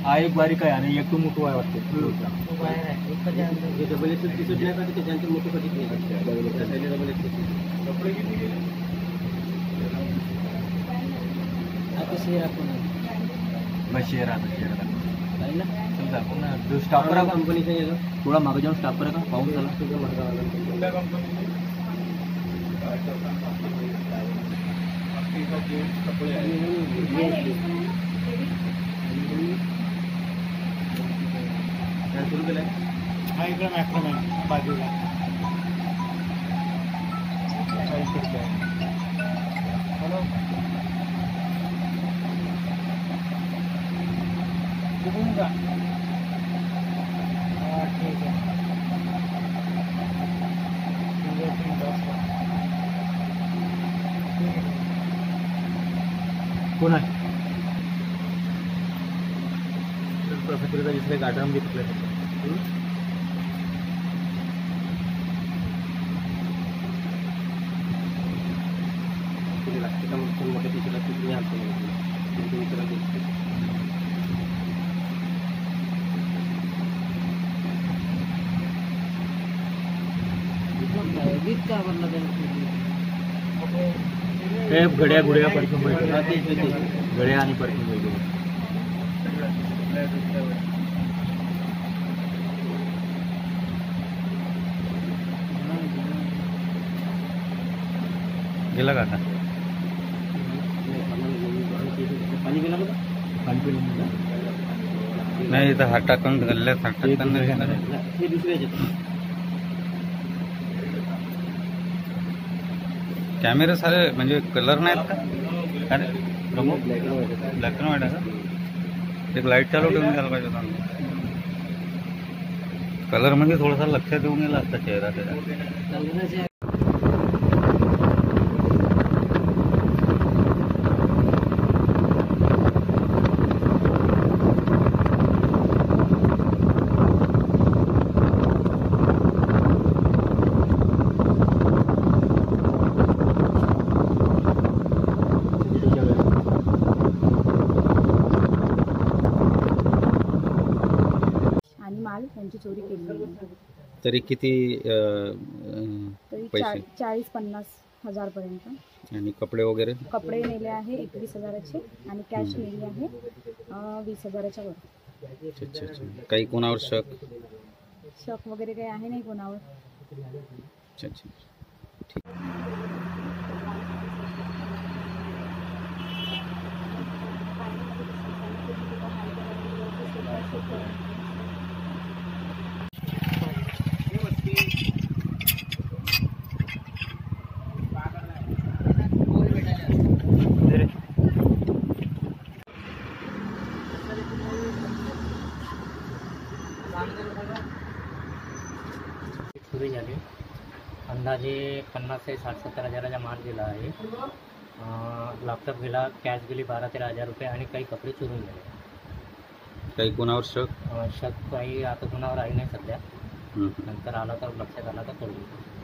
हा एक बारीक आहे आणि एक तो मोठो आहे वाटते. डबल एक्सेल टी शर्ट नाही का त्याच्यानंतर मोठं कधीच नाही डबल एक्सेल कपडे किती गेले आता शेअर आपण बस शेअर आता शेअर आहे ना समजा पुन्हा जो स्टाफर आहे कंपनीचा आहे का थोडा मागे जाऊन स्टाफर आहे का पाहून झाला तुझ्या मडगावाला कुठल्या कंपनी हा इकडे मॅक्रोम आहे बाजूला हॅलो कुठून का हा ठीक आहे कोण आहे प्रॉफिटरचा जिथे गार्डन बी तिकडे लागते का मग मोठ्या तिकडे तिकडे आणतो का बनला हे घड्या गुड्या परफ्यूम घड्या आणि परफ्यूम वगैरे गेला का आता पाणी गेला का पाणी पिलं नाही इथं हात टाकून गल्ल्यात हात टाकताना हे दुसऱ्याचे कॅमेरे सारे म्हणजे कलर नाहीत का अरे black and white black and white आहे का एक लाईट चालू ठेवून घ्यायला पाहिजे होता कलर म्हणजे थोडासा लक्षात येऊन गेला असता चेहरा त्याचा त्यांची चोरी केली तरी किती तरी पैसे 40-50 हजार पर्यंत आणि कपडे वगैरे कपडे नेले आहे 21,000चे आणि कॅश नेली आहे 20,000च्या वर. अच्छा अच्छा अच्छा काही कोणावर शक वगैरे काही आहे नाही कोणावर. अच्छा अच्छा ठीक चोरी झाली अंदाजे 50 ते 60-70 हजाराचा माल गेला आहे. लॅपटॉप गेला कॅश गेली 12-13 हजार रुपये आणि काही कपडे चोरून गेले. काही कोणावर शक काही आता कोणावर आहे नाही सध्या नंतर आला तर लक्षात आला तर कळू.